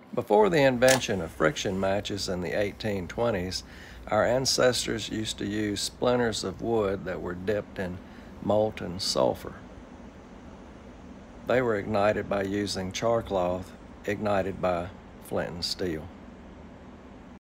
Before the invention of friction matches in the 1820s, our ancestors used to use splinters of wood that were dipped in molten sulphur. They were ignited by using char cloth ignited by flint and steel.